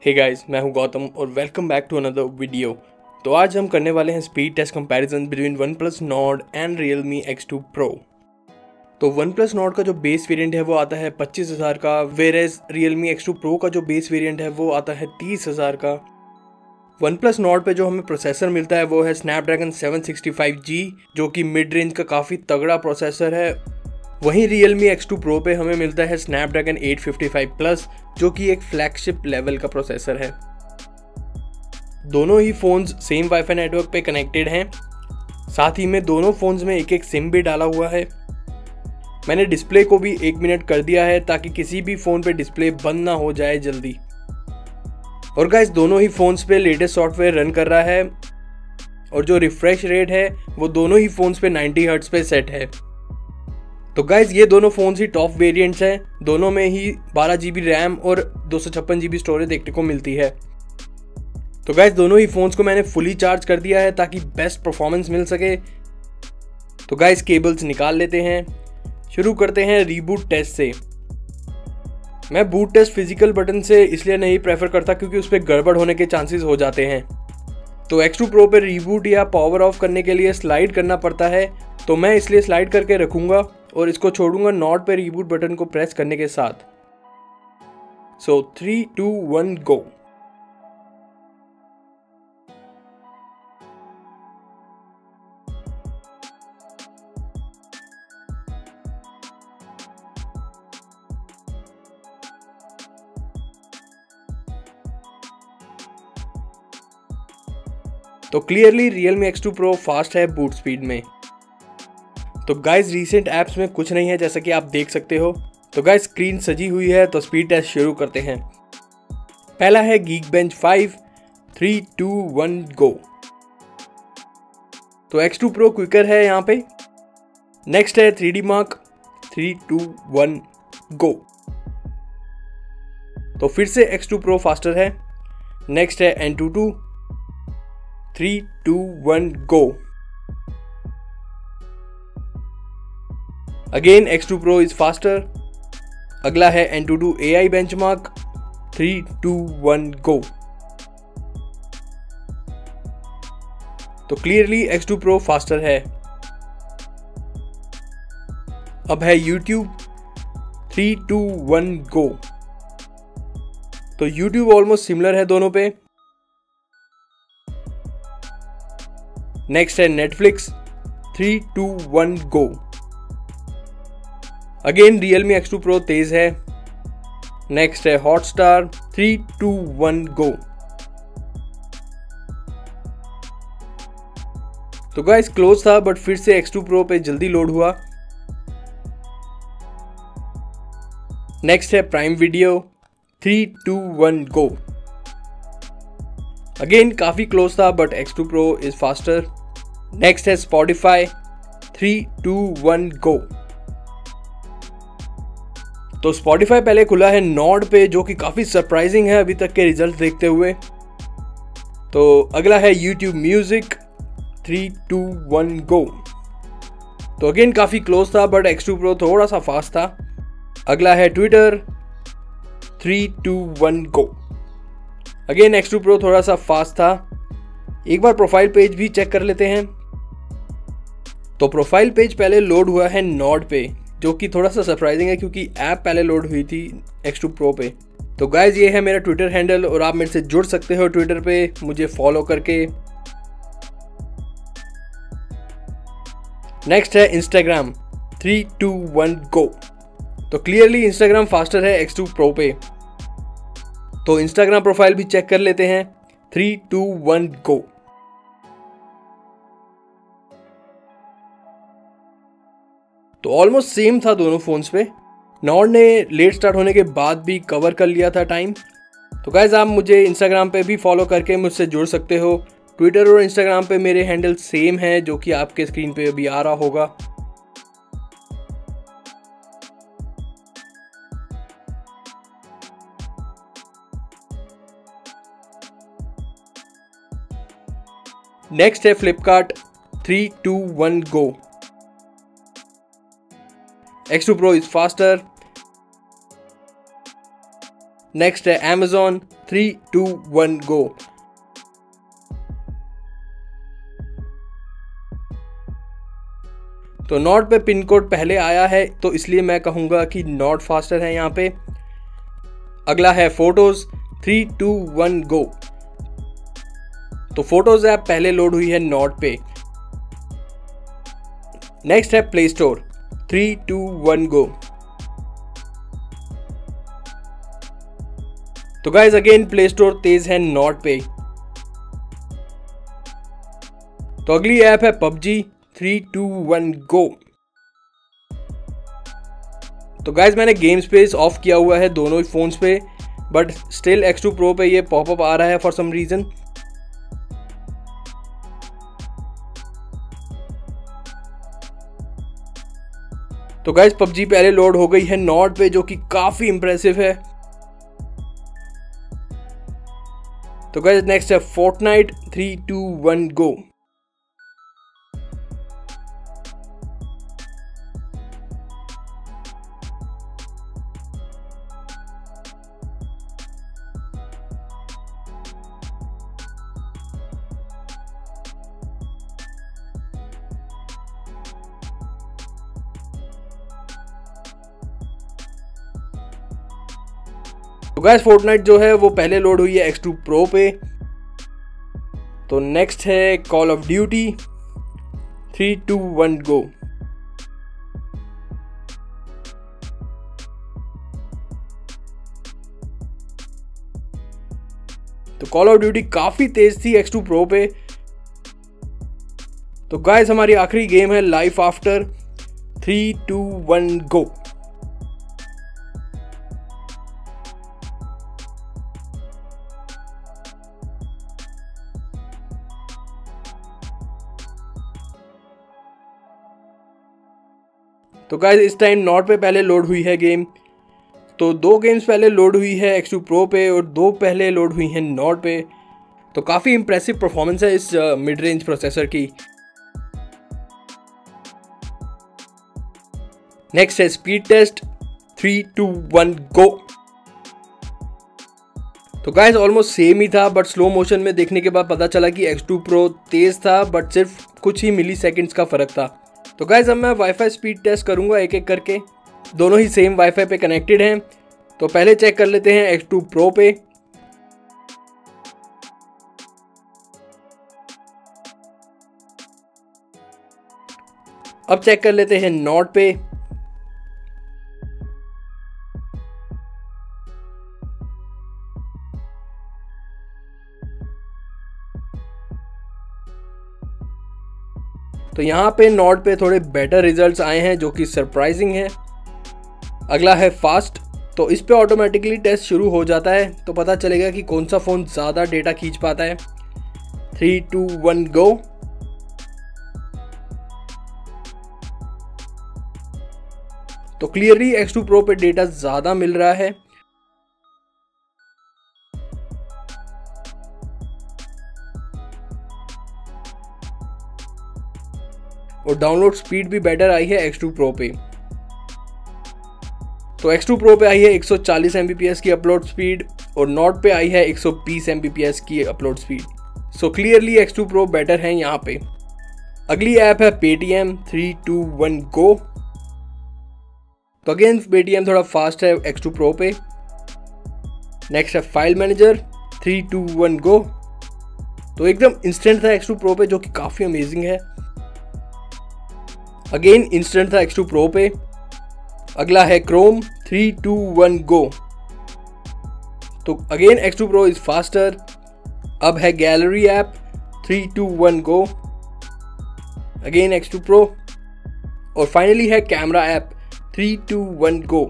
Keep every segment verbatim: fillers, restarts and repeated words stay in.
Hey guys, मैं हूं गौतम और welcome back to another video. तो आज हम करने वाले हैं speed test comparison between one plus Nord and Realme X two Pro. तो वन प्लस नॉर्ड का जो बेस वेरिएंट है वो आता है पच्चीस हज़ार का, whereas Realme X two Pro का जो बेस वेरिएंट है वो आता है तीस हज़ार का। वन प्लस नॉर्ड पे जो हमें प्रोसेसर मिलता है वो है Snapdragon seven sixty five G, जो कि मिड रेंज का काफ़ी तगड़ा प्रोसेसर है। वहीं Realme एक्स टू Pro पे हमें मिलता है Snapdragon eight fifty five plus, जो कि एक फ्लैगशिप लेवल का प्रोसेसर है। दोनों ही फ़ोन्स सेम वाईफाई नेटवर्क पे कनेक्टेड हैं, साथ ही में दोनों फ़ोन्स में एक एक सिम भी डाला हुआ है। मैंने डिस्प्ले को भी एक मिनट कर दिया है ताकि किसी भी फ़ोन पे डिस्प्ले बंद ना हो जाए जल्दी। और गाइस, दोनों ही फ़ोन्स पे लेटेस्ट सॉफ्टवेयर रन कर रहा है और जो रिफ्रेश रेट है वो दोनों ही फ़ोन्स पे नाइंटी हर्ट्ज पे सेट है। तो गाइज, ये दोनों फ़ोन्स ही टॉप वेरिएंट्स हैं। दोनों में ही बारह जी बी रैम और दो सौ छप्पन जी बी स्टोरेज देखने को मिलती है। तो गाइज, दोनों ही फ़ोन्स को मैंने फुली चार्ज कर दिया है ताकि बेस्ट परफॉर्मेंस मिल सके। तो गाइज, केबल्स निकाल लेते हैं। शुरू करते हैं रीबूट टेस्ट से। मैं बूट टेस्ट फिजिकल बटन से इसलिए नहीं प्रेफर करता क्योंकि उस पर गड़बड़ होने के चांसेस हो जाते हैं। तो एक्स टू प्रो पे रीबूट या पावर ऑफ करने के लिए स्लाइड करना पड़ता है, तो मैं इसलिए स्लाइड करके रखूँगा और इसको छोड़ूंगा नॉट पे रीबूट बटन को प्रेस करने के साथ। So three two one go. तो clearly Realme X two Pro fast है बूट स्पीड में। तो गाइज, रीसेंट ऐप्स में कुछ नहीं है जैसा कि आप देख सकते हो। तो गाइज, स्क्रीन सजी हुई है, तो स्पीड टेस्ट शुरू करते हैं। पहला है Geekbench five, three two one go. तो एक्स टू Pro क्विकर है यहाँ पे। नेक्स्ट है three D mark, three two one go. तो फिर से एक्स टू Pro फास्टर है। नेक्स्ट है AnTuTu, three two one go. Again X two Pro is faster. अगला है AnTuTu A I benchmark, three two one go. तो clearly X two Pro faster है। अब है YouTube, three two one go. तो YouTube almost similar है दोनों पे। नेक्स्ट है Netflix, three two one go. Again Realme X two Pro तेज है। नेक्स्ट है Hotstar, three two one go. तो गाइस, क्लोज था बट फिर से एक्स टू Pro पे जल्दी लोड हुआ। नेक्स्ट है prime video, three two one go. Again काफी क्लोज था but X two Pro is faster. Next है Spotify, three two one go. तो Spotify पहले खुला है नॉर्ड पे, जो कि काफ़ी सरप्राइजिंग है अभी तक के रिजल्ट देखते हुए। तो अगला है YouTube music, three two one go. तो अगेन काफ़ी क्लोज था बट एक्स टू Pro थोड़ा सा फास्ट था। अगला है Twitter, three two one go. Again X two Pro थोड़ा सा फास्ट था। एक बार प्रोफाइल पेज भी चेक कर लेते हैं। तो प्रोफाइल पेज पहले लोड हुआ है नॉर्ड पे, जो कि थोड़ा सा सरप्राइजिंग है क्योंकि ऐप पहले लोड हुई थी एक्स टू Pro पे। तो गाइज, ये है मेरा ट्विटर हैंडल और आप मेरे से जुड़ सकते हो ट्विटर पे मुझे फॉलो करके। नेक्स्ट है Instagram, three two one go. तो क्लियरली इंस्टाग्राम फास्टर है एक्स टू Pro पे। तो इंस्टाग्राम प्रोफाइल भी चेक कर लेते हैं, थ्री टू वन गो। तो ऑलमोस्ट सेम था दोनों फोन्स पे। नॉर्ड ने लेट स्टार्ट होने के बाद भी कवर कर लिया था टाइम। तो गाइज, आप मुझे इंस्टाग्राम पे भी फॉलो करके मुझसे जुड़ सकते हो। ट्विटर और इंस्टाग्राम पे मेरे हैंडल सेम है, जो कि आपके स्क्रीन पे अभी आ रहा होगा। नेक्स्ट है Flipkart, three two one go. X two Pro is faster. Next है Amazon, three two one go. तो नॉट पे पिन कोड पहले आया है तो इसलिए मैं कहूँगा कि नॉट फास्टर है यहाँ पे। अगला है photos, three two one go. तो फोटोज ऐप पहले लोड हुई है नॉट पे। नेक्स्ट है play store, three two one go. तो गाइज अगेन प्ले स्टोर तेज है नॉट पे। तो अगली ऐप है PUBG, three two one go. तो गाइज मैंने गेम स्पेस ऑफ किया हुआ है दोनों ही फोन्स पे, but still X two pro पे ये पॉपअप आ रहा है फॉर सम रीजन। तो गाइज पबजी पहले लोड हो गई है नॉट पे, जो कि काफी इंप्रेसिव है। तो गाइज नेक्स्ट है Fortnite, three two one go. तो गाइस फोर्टनाइट जो है वो पहले लोड हुई है एक्स टू प्रो पे। तो नेक्स्ट है call of duty, three two one go. तो कॉल ऑफ ड्यूटी काफी तेज थी एक्स टू प्रो पे। तो गाइस हमारी आखिरी गेम है life after, three two one go. तो गाइस इस टाइम नॉट पे पहले लोड हुई है गेम। तो दो गेम्स पहले लोड हुई है एक्स टू प्रो पे और दो पहले लोड हुई हैं नॉट पे। तो काफ़ी इंप्रेसिव परफॉर्मेंस है इस मिड रेंज प्रोसेसर की। नेक्स्ट है speed test, three two one go. तो गाइस ऑलमोस्ट सेम ही था, बट स्लो मोशन में देखने के बाद पता चला कि एक्स टू प्रो तेज था, बट सिर्फ कुछ ही मिली सेकेंड्स का फर्क था। तो गाइस अब मैं वाईफाई स्पीड टेस्ट करूंगा एक एक करके। दोनों ही सेम वाईफाई पे कनेक्टेड हैं। तो पहले चेक कर लेते हैं एक्स टू प्रो पे। अब चेक कर लेते हैं नॉट पे। तो यहाँ पे नॉट पे थोड़े बेटर रिजल्ट्स आए हैं, जो कि सरप्राइजिंग है। अगला है फास्ट। तो इस पे ऑटोमेटिकली टेस्ट शुरू हो जाता है, तो पता चलेगा कि कौन सा फ़ोन ज़्यादा डेटा खींच पाता है। Three two one go. तो क्लियरली एक्स टू प्रो पे डेटा ज़्यादा मिल रहा है। और डाउनलोड स्पीड भी बेटर आई है एक्स टू प्रो पे। तो एक्स टू प्रो पे आई है एक सौ चालीस एम बी पी एस की अपलोड स्पीड और नॉट पे आई है एक सौ बीस एम बी पी एस की upload speed. So clearly X two pro better है यहाँ पे। अगली ऐप है Paytm, three two one go. तो अगेन पेटीएम थोड़ा फास्ट है एक्स टू प्रो पे। नेक्स्ट है file manager, three two one go. तो एकदम इंस्टेंट था एक्स टू प्रो पे, जो कि काफ़ी अमेजिंग है। अगेन इंस्टेंट था एक्स टू प्रो पे। अगला है Chrome, three two one go. तो again X two pro is faster. अब है gallery app, three two one go. Again X two pro. और फाइनली है camera app, three two one go.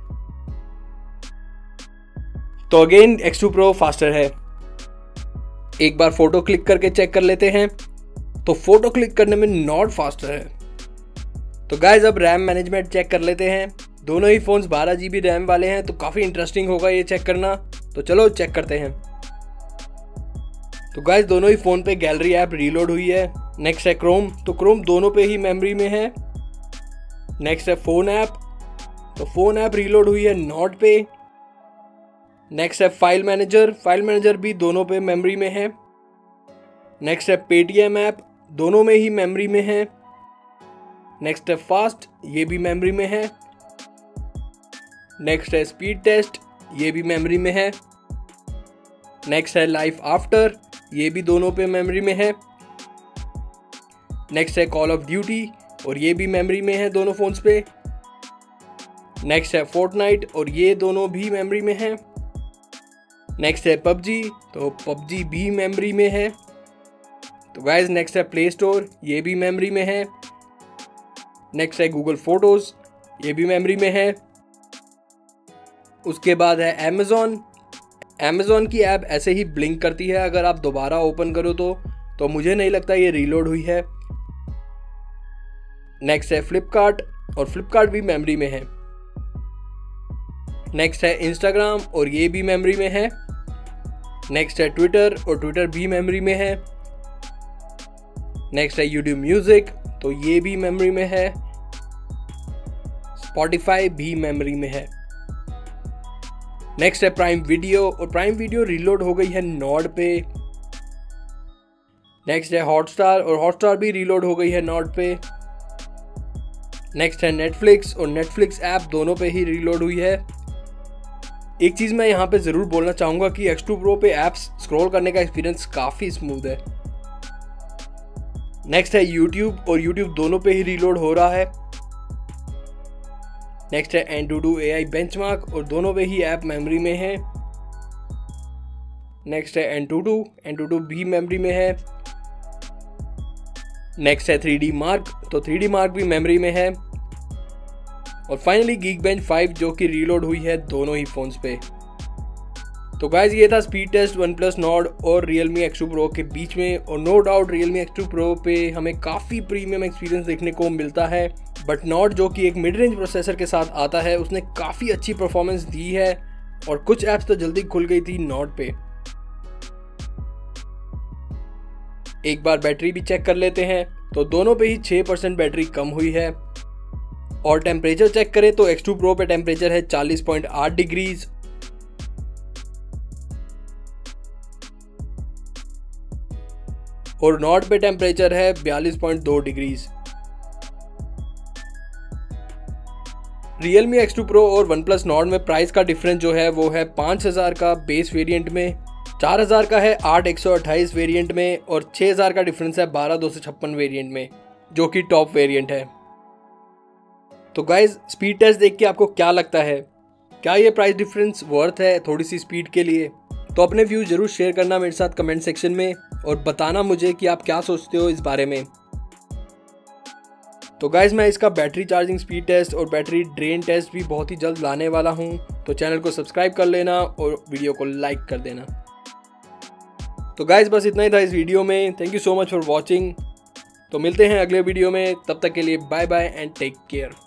तो again X two pro faster है। एक बार photo click करके चेक कर लेते हैं। तो फोटो क्लिक करने में नॉट फास्टर है। तो गाइज अब रैम मैनेजमेंट चेक कर लेते हैं। दोनों ही फोन्स बारह जी बी रैम वाले हैं, तो काफ़ी इंटरेस्टिंग होगा ये चेक करना। तो चलो चेक करते हैं। तो गाइज दोनों ही फ़ोन पे गैलरी ऐप रीलोड हुई है। नेक्स्ट है क्रोम। तो क्रोम दोनों पे ही मेमोरी में है। नेक्स्ट है फ़ोन ऐप। तो फ़ोन ऐप रीलोड हुई है नॉट पे। नेक्स्ट है फाइल मैनेजर, फाइल मैनेजर भी दोनों पे मेमोरी में है। नेक्स्ट है पेटीएम ऐप, दोनों में ही मेमोरी में है। नेक्स्ट है फास्ट, ये भी मेमोरी में है। नेक्स्ट है स्पीड टेस्ट, ये भी मेमोरी में है। नेक्स्ट है लाइफ आफ्टर, ये भी दोनों पे मेमोरी में है। नेक्स्ट है कॉल ऑफ ड्यूटी और ये भी मेमोरी में है दोनों फोन्स पे। नेक्स्ट है फोर्टनाइट और ये दोनों भी मेमोरी में है। नेक्स्ट है पबजी, तो पबजी भी मेमोरी में है। तो गाइज नेक्स्ट है प्ले स्टोर, ये भी मेमोरी में है। नेक्स्ट है गूगल फोटोज, ये भी मेमोरी में है। उसके बाद है अमेज़ॉन, अमेज़ॉन की ऐप ऐसे ही ब्लिंक करती है, अगर आप दोबारा ओपन करो तो तो मुझे नहीं लगता ये रीलोड हुई है। नेक्स्ट है फ्लिपकार्ट और फ्लिपकार्ट भी मेमोरी में है। नेक्स्ट है इंस्टाग्राम और ये भी मेमोरी में है। नेक्स्ट है ट्विटर और ट्विटर भी मेमोरी में है। नेक्स्ट है यूट्यूब म्यूजिक, तो ये भी मेमोरी में है। स्पॉटिफाई भी मेमोरी में है। नेक्स्ट है प्राइम वीडियो और प्राइम वीडियो रीलोड हो गई है नॉड पे। नेक्स्ट है हॉटस्टार और हॉटस्टार भी रीलोड हो गई है नॉड पे। नेक्स्ट है नेटफ्लिक्स और नेटफ्लिक्स ऐप दोनों पे ही रीलोड हुई है। एक चीज मैं यहाँ पे जरूर बोलना चाहूंगा कि एक्स टू प्रो पे ऐप्स स्क्रॉल करने का एक्सपीरियंस काफी स्मूथ है। नेक्स्ट है यूट्यूब और यूट्यूब दोनों पे ही रीलोड हो रहा है। नेक्स्ट है एनटूटू एआई बेंचमार्क और दोनों पे ही ऐप मेमोरी में है। नेक्स्ट है एनटूटू, एनटूटू भी मेमोरी में है। नेक्स्ट है थ्री डी मार्क, तो थ्री डी मार्क भी मेमोरी में है। और फाइनली गीकबेंच फाइव जो कि रीलोड हुई है दोनों ही फोन्स पे। तो गाइज ये था speed test one plus Nord और Realme एक्स टू Pro के बीच में। और no doubt Realme X two Pro पे हमें काफ़ी प्रीमियम एक्सपीरियंस देखने को मिलता है, बट नॉर्ड जो कि एक मिड रेंज प्रोसेसर के साथ आता है उसने काफ़ी अच्छी परफॉर्मेंस दी है और कुछ ऐप्स तो जल्दी खुल गई थी नॉर्ड पे। एक बार बैटरी भी चेक कर लेते हैं, तो दोनों पे ही छह परसेंट बैटरी कम हुई है। और टेम्परेचर चेक करें तो एक्स टू Pro पे टेम्परेचर है चालीस पॉइंट आठ डिग्रीज और नॉर्ड पे टेम्परेचर है बयालीस पॉइंट दो degrees. Realme X two Pro और OnePlus Nord में प्राइस का डिफरेंस जो है वो है पाँच हज़ार का बेस वेरिएंट में, चार हज़ार का है आठ एक सौ अट्ठाईस वेरिएंट में और छह हज़ार का डिफरेंस है बारह दो सौ छप्पन वेरिएंट में जो कि टॉप वेरिएंट है। तो गाइज स्पीड टेस्ट देख के आपको क्या लगता है, क्या ये प्राइस डिफरेंस वर्थ है थोड़ी सी स्पीड के लिए? तो अपने व्यूज जरूर शेयर करना मेरे साथ कमेंट सेक्शन में और बताना मुझे कि आप क्या सोचते हो इस बारे में। तो गाइज मैं इसका बैटरी चार्जिंग स्पीड टेस्ट और बैटरी ड्रेन टेस्ट भी बहुत ही जल्द लाने वाला हूँ, तो चैनल को सब्सक्राइब कर लेना और वीडियो को लाइक कर देना। तो गाइज बस इतना ही था इस वीडियो में। Thank you so much for watching. तो मिलते हैं अगले वीडियो में, तब तक के लिए bye bye and take care.